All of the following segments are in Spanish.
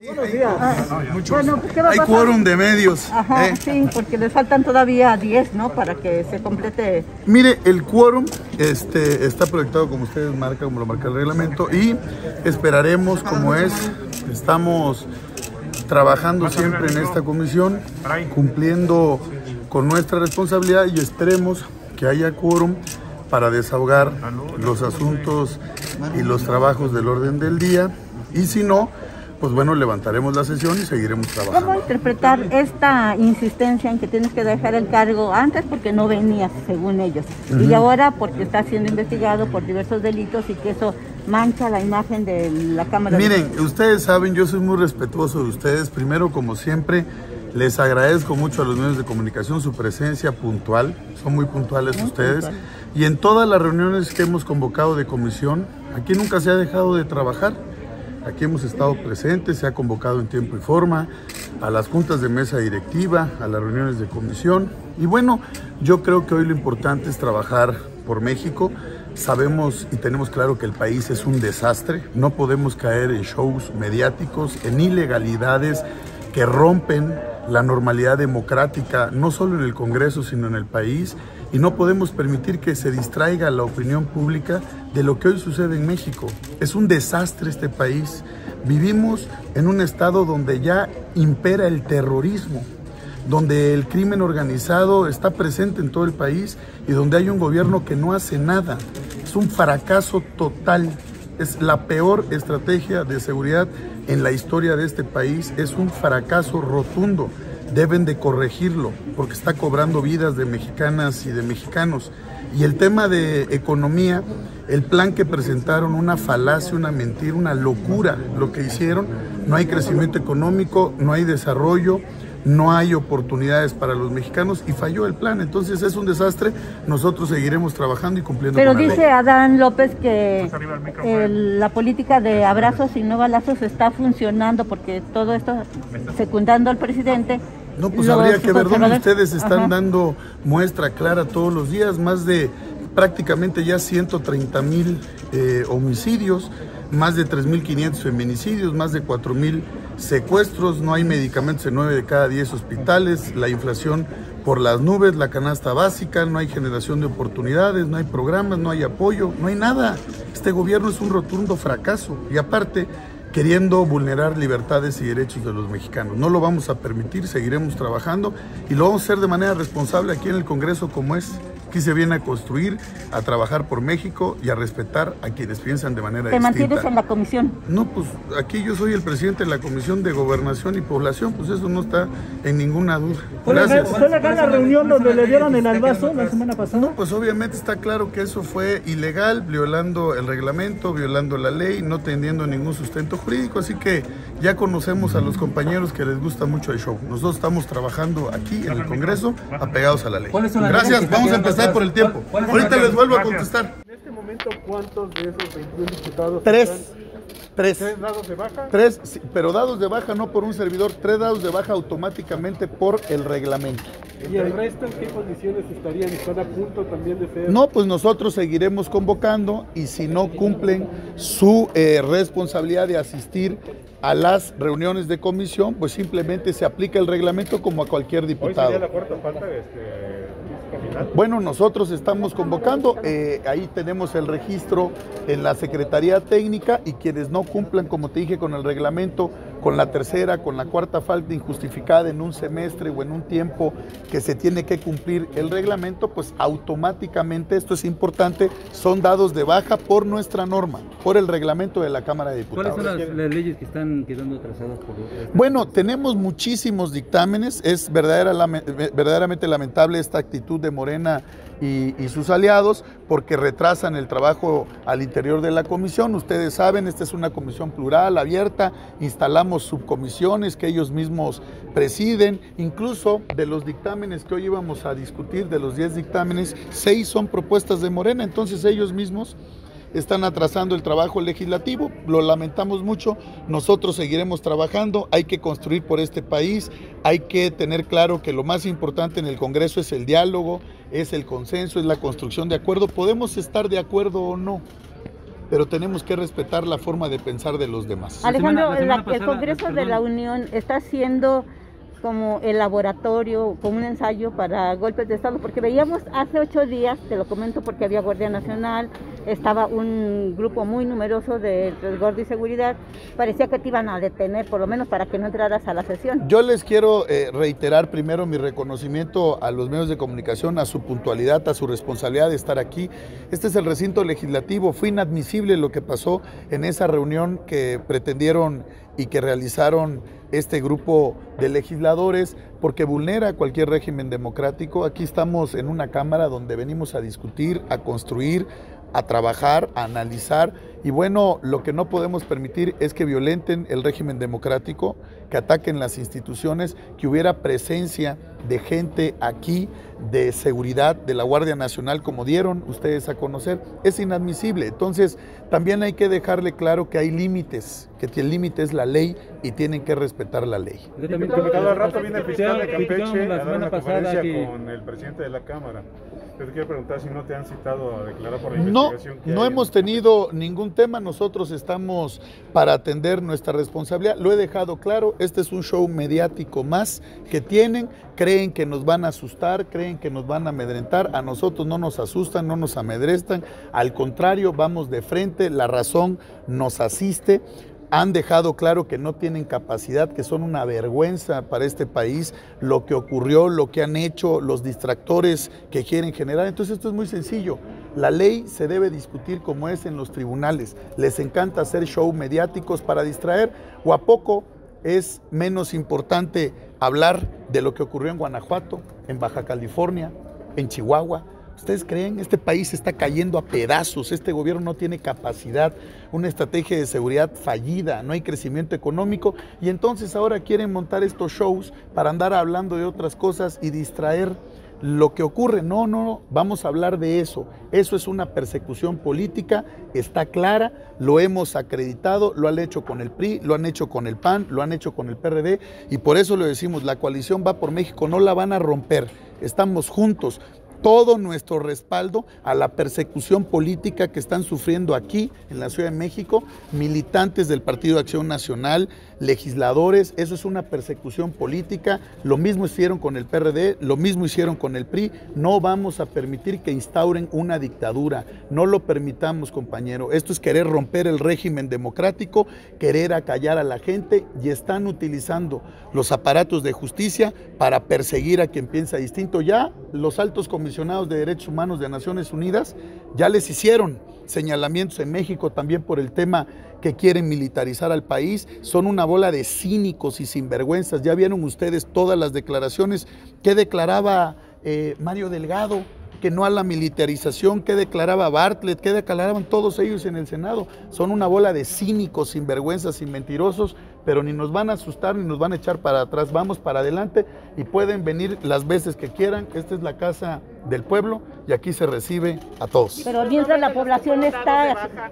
Buenos días. Bueno, pues, ¿qué va a pasar? Hay quórum de medios. Ajá, sí, porque les faltan todavía 10, ¿no? Para que se complete. Mire, el quórum está proyectado como ustedes marcan, como lo marca el reglamento, y esperaremos como es. Estamos trabajando siempre en esta comisión, cumpliendo con nuestra responsabilidad, y esperemos que haya quórum para desahogar los asuntos y los trabajos del orden del día, y si no, pues bueno, levantaremos la sesión y seguiremos trabajando. ¿Cómo interpretar esta insistencia en que tienes que dejar el cargo antes porque no venías, según ellos, y ahora porque está siendo investigado por diversos delitos y que eso mancha la imagen de la Cámara? Miren, ustedes saben, yo soy muy respetuoso de ustedes. Primero, como siempre, les agradezco mucho a los medios de comunicación su presencia puntual, son muy puntuales ustedes, y en todas las reuniones que hemos convocado de comisión, aquí nunca se ha dejado de trabajar. Aquí hemos estado presentes, se ha convocado en tiempo y forma a las juntas de mesa directiva, a las reuniones de comisión. Y bueno, yo creo que hoy lo importante es trabajar por México. Sabemos y tenemos claro que el país es un desastre. No podemos caer en shows mediáticos, en ilegalidades que rompen la normalidad democrática, no solo en el Congreso, sino en el país. Y no podemos permitir que se distraiga la opinión pública de lo que hoy sucede en México. Es un desastre este país. Vivimos en un estado donde ya impera el terrorismo, donde el crimen organizado está presente en todo el país y donde hay un gobierno que no hace nada. Es un fracaso total. Es la peor estrategia de seguridad en la historia de este país. Es un fracaso rotundo. Deben de corregirlo porque está cobrando vidas de mexicanas y de mexicanos. Y el tema de economía, el plan que presentaron, una falacia, una mentira, una locura lo que hicieron. No hay crecimiento económico, no hay desarrollo, no hay oportunidades para los mexicanos y falló el plan. Entonces es un desastre. Nosotros seguiremos trabajando y cumpliendo con la ley. Pero dice Adán López que la política de abrazos y no balazos está funcionando porque todo esto secundando al presidente. No, pues habría que ver dónde ustedes están dando muestra clara todos los días. Más de prácticamente ya 130,000 homicidios, más de 3,500 feminicidios, más de 4,000 secuestros, no hay medicamentos en 9 de cada 10 hospitales, la inflación por las nubes, la canasta básica, no hay generación de oportunidades, no hay programas, no hay apoyo, no hay nada. Este gobierno es un rotundo fracaso y aparte queriendo vulnerar libertades y derechos de los mexicanos. No lo vamos a permitir, seguiremos trabajando y lo vamos a hacer de manera responsable aquí en el Congreso como es. Aquí se viene a construir, a trabajar por México y a respetar a quienes piensan de manera distinta. ¿Te mantienes en la comisión? No, pues aquí yo soy el presidente de la Comisión de Gobernación y Población, pues eso no está en ninguna duda. Gracias. ¿Fue la reunión donde le dieron el albazo la semana pasada? No, pues obviamente está claro que eso fue ilegal, violando el reglamento, violando la ley, no teniendo ningún sustento jurídico, así que ya conocemos a los compañeros que les gusta mucho el show. Nosotros estamos trabajando aquí en el Congreso apegados a la ley. Gracias, vamos a empezar por el tiempo. Ahorita les vuelvo a contestar. En este momento, ¿cuántos de esos 21 diputados? Tres. ¿Tres dados de baja? Tres, sí, pero dados de baja no por un servidor, 3 dados de baja automáticamente por el reglamento. ¿Y el resto en qué condiciones estarían? ¿Están a punto también de ser? No, pues nosotros seguiremos convocando y si no cumplen su responsabilidad de asistir a las reuniones de comisión, pues simplemente se aplica el reglamento como a cualquier diputado. ¿Hoy sería la cuarta falta final? Bueno, nosotros estamos convocando, ahí tenemos el registro en la Secretaría Técnica y quienes no cumplan, como te dije, con el reglamento, con la tercera, con la cuarta falta injustificada en un semestre o en un tiempo que se tiene que cumplir el reglamento, pues automáticamente, esto es importante, son dados de baja por nuestra norma, por el reglamento de la Cámara de Diputados. ¿Cuáles son las leyes que están quedando atrasadas por esta? Bueno, tenemos muchísimos dictámenes, es verdaderamente lamentable esta actitud de Morena y sus aliados porque retrasan el trabajo al interior de la comisión. Ustedes saben, esta es una comisión plural, abierta, instalamos subcomisiones que ellos mismos presiden, incluso de los dictámenes que hoy íbamos a discutir, de los 10 dictámenes, 6 son propuestas de Morena, entonces ellos mismos están atrasando el trabajo legislativo, lo lamentamos mucho, nosotros seguiremos trabajando, hay que construir por este país, hay que tener claro que lo más importante en el Congreso es el diálogo, es el consenso, es la construcción de acuerdo, podemos estar de acuerdo o no, pero tenemos que respetar la forma de pensar de los demás. Alejandro, La semana el pasada, Congreso de la Unión está haciendo como el laboratorio, como un ensayo para golpes de Estado, porque veíamos hace 8 días, te lo comento porque había Guardia Nacional, estaba un grupo muy numeroso de resguardo y seguridad, parecía que te iban a detener, por lo menos para que no entraras a la sesión. Yo les quiero reiterar primero mi reconocimiento a los medios de comunicación, a su puntualidad, a su responsabilidad de estar aquí. Este es el recinto legislativo, fue inadmisible lo que pasó en esa reunión que pretendieron y que realizaron este grupo de legisladores, porque vulnera cualquier régimen democrático. Aquí estamos en una cámara donde venimos a discutir, a construir, a trabajar, a analizar, y bueno, lo que no podemos permitir es que violenten el régimen democrático, que ataquen las instituciones, que hubiera presencia de gente aquí, de seguridad, de la Guardia Nacional, como dieron ustedes a conocer. Es inadmisible. Entonces, también hay que dejarle claro que hay límites, que el límite es la ley y tienen que respetar la ley. Cada rato viene el fiscal de Campeche a dar una conferencia que... con el presidente de la Cámara. Yo te quiero preguntar si no te han citado a declarar por la investigación. No hemos tenido ningún tema, nosotros estamos para atender nuestra responsabilidad, lo he dejado claro, este es un show mediático más que tienen, creen que nos van a asustar, creen que nos van a amedrentar, a nosotros no nos asustan, no nos amedrestan, al contrario, vamos de frente, la razón nos asiste. Han dejado claro que no tienen capacidad, que son una vergüenza para este país, lo que ocurrió, lo que han hecho, los distractores que quieren generar. Entonces esto es muy sencillo, la ley se debe discutir como es en los tribunales. Les encanta hacer show mediáticos para distraer, o a poco es menos importante hablar de lo que ocurrió en Guanajuato, en Baja California, en Chihuahua. ¿Ustedes creen? Este país está cayendo a pedazos, este gobierno no tiene capacidad, una estrategia de seguridad fallida, no hay crecimiento económico, y entonces ahora quieren montar estos shows para andar hablando de otras cosas y distraer lo que ocurre. No, vamos a hablar de eso. Eso es una persecución política, está clara, lo hemos acreditado, lo han hecho con el PRI, lo han hecho con el PAN, lo han hecho con el PRD, y por eso lo decimos, la coalición va por México, no la van a romper, estamos juntos. Todo nuestro respaldo a la persecución política que están sufriendo aquí en la Ciudad de México, militantes del Partido de Acción Nacional, legisladores, eso es una persecución política, lo mismo hicieron con el PRD, lo mismo hicieron con el PRI, no vamos a permitir que instauren una dictadura, no lo permitamos, compañero, esto es querer romper el régimen democrático, querer acallar a la gente, y están utilizando los aparatos de justicia para perseguir a quien piensa distinto. Ya los altos comisionados de Derechos Humanos de Naciones Unidas ya les hicieron señalamientos en México también por el tema que quieren militarizar al país. Son una bola de cínicos y sinvergüenzas. Ya vieron ustedes todas las declaraciones que declaraba Mario Delgado, que no a la militarización, que declaraba Bartlett, que declaraban todos ellos en el Senado. Son una bola de cínicos, sinvergüenzas y mentirosos, pero ni nos van a asustar ni nos van a echar para atrás. Vamos para adelante y pueden venir las veces que quieran. Esta es la casa del pueblo y aquí se recibe a todos. Pero mientras la población está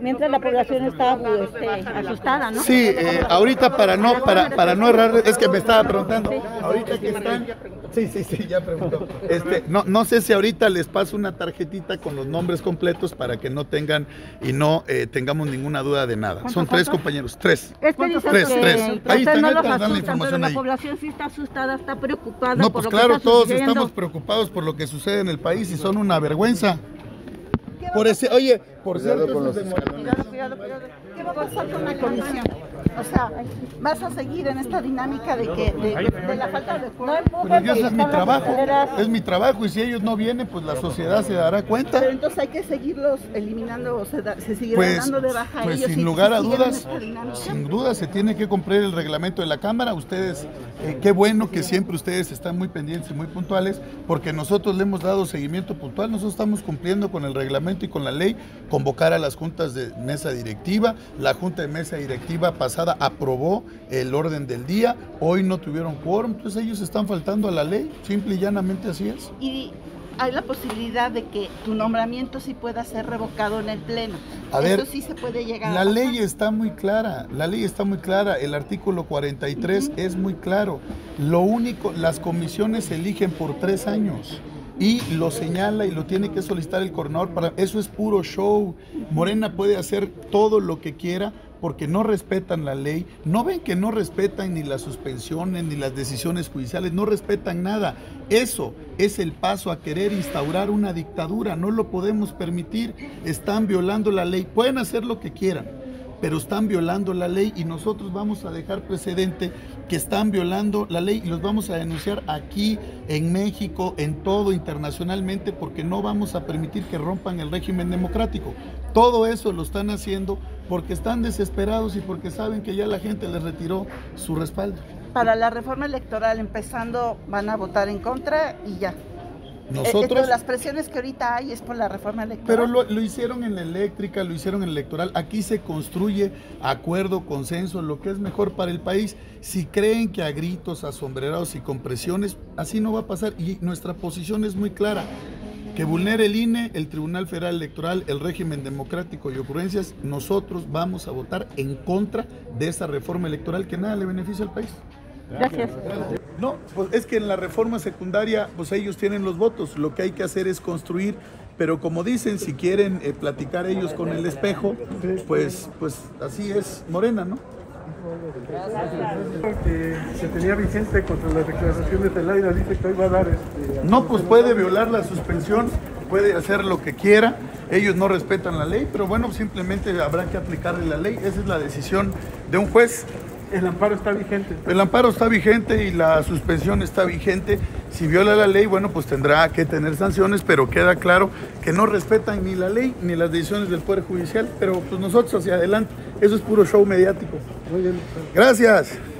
asustada, ¿no? Sí, ahorita para no errar, es que me estaba preguntando, ahorita que están, sí, ya preguntó. No sé si ahorita les paso una tarjetita con los nombres completos para que no tengan y no tengamos ninguna duda de nada. Son 3 compañeros, 3. Tres. Ahí están, no los dan la asustan, información pero la ahí. población sí está asustada, está preocupada. No, por pues lo claro, que está todos sucediendo. estamos preocupados por lo que sucede en el país y son una vergüenza. Oye, por cierto, Cuidado. ¿Qué va a pasar con la comisión? O sea, ¿vas a seguir en esta dinámica de la falta de acuerdo? pero eso es mi trabajo y si ellos no vienen, pues la sociedad se dará cuenta. Pero entonces hay que seguirlos eliminando, o se seguirán Pues, dando de baja a pues ellos. sin lugar a dudas, sin duda se tiene que cumplir el reglamento de la Cámara. Ustedes, qué bueno que siempre ustedes están muy pendientes y muy puntuales, porque nosotros le hemos dado seguimiento puntual. Nosotros estamos cumpliendo con el reglamento y con la ley, convocar a las juntas de mesa directiva. La junta de mesa directiva pasada aprobó el orden del día, hoy no tuvieron quórum, entonces ellos están faltando a la ley, simple y llanamente así es. Y hay la posibilidad de que tu nombramiento sí pueda ser revocado en el Pleno. A ver, eso sí se puede llegar la ley está muy clara, el artículo 43 es muy claro. Lo único, las comisiones se eligen por 3 años. y lo señala y lo tiene que solicitar el coordinador. Eso es puro show. Morena puede hacer todo lo que quiera porque no respetan la ley. No ven que no respetan ni las suspensiones ni las decisiones judiciales, no respetan nada. Eso es el paso a querer instaurar una dictadura. No lo podemos permitir. Están violando la ley. Pueden hacer lo que quieran, pero están violando la ley y nosotros vamos a dejar precedente que están violando la ley y los vamos a denunciar aquí, en México, en todo, internacionalmente, porque no vamos a permitir que rompan el régimen democrático. Todo eso lo están haciendo porque están desesperados y porque saben que ya la gente les retiró su respaldo. Para la reforma electoral, empezando, van a votar en contra y ya. Nosotros, las presiones que ahorita hay es por la reforma electoral. Pero lo hicieron en la eléctrica, lo hicieron en el electoral. Aquí se construye acuerdo, consenso, lo que es mejor para el país. Si creen que a gritos, a sombrerados y con presiones, así no va a pasar. Y nuestra posición es muy clara. Que vulnere el INE, el Tribunal Federal Electoral, el régimen democrático y ocurrencias, nosotros vamos a votar en contra de esa reforma electoral que nada le beneficia al país. Gracias. No, pues es que en la reforma secundaria, pues ellos tienen los votos, lo que hay que hacer es construir, pero como dicen, si quieren platicar ellos con el espejo, pues así es Morena, ¿no? Que se tenía vigente contra las declaraciones de Laida, dice que hoy va a dar No, pues puede violar la suspensión, puede hacer lo que quiera, ellos no respetan la ley, pero bueno, simplemente habrá que aplicarle la ley, esa es la decisión de un juez. El amparo está vigente. El amparo está vigente y la suspensión está vigente. Si viola la ley, bueno, pues tendrá que tener sanciones, pero queda claro que no respetan ni la ley ni las decisiones del Poder Judicial, pero pues nosotros hacia adelante, eso es puro show mediático. Muy bien. Gracias.